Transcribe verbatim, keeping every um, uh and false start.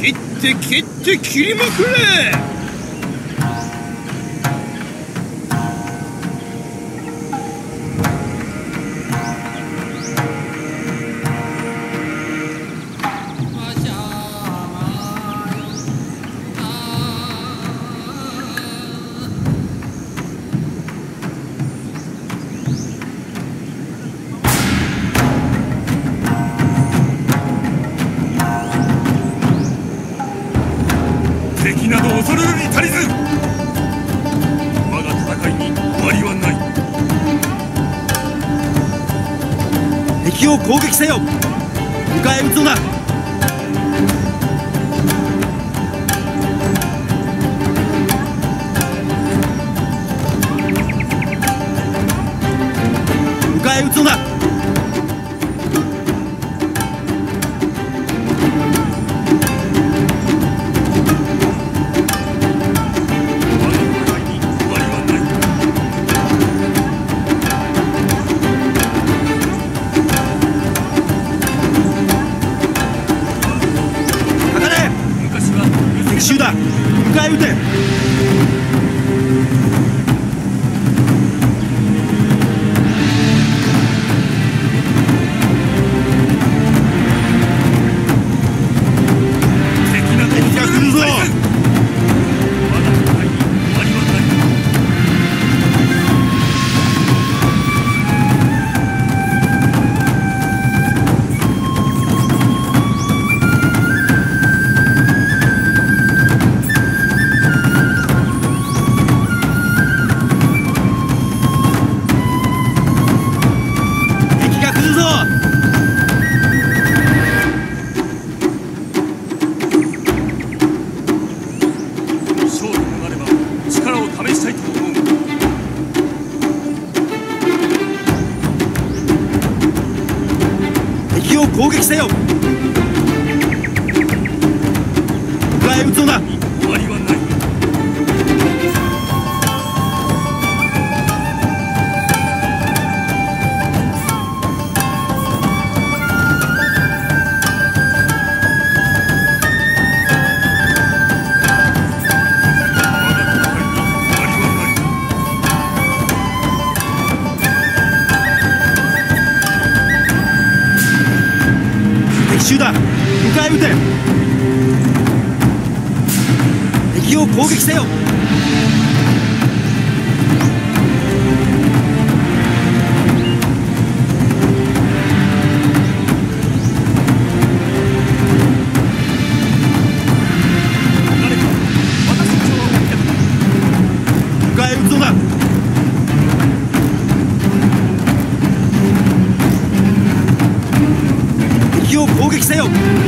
切って切って切りまくれ。 敵など恐るるに足りず、我が戦いに終わりはない。 敵を攻撃せよ。迎え撃つのだ。迎え撃つのだ。敵襲だ。迎え撃て。敵が来るぞ。敵を攻撃せよ。迎え撃つのだ。 終わりはない。 敵襲だ。迎え撃て。敵を攻撃せよ。 誰か私たちを守って迎え撃つのだ。敵を攻撃せよ。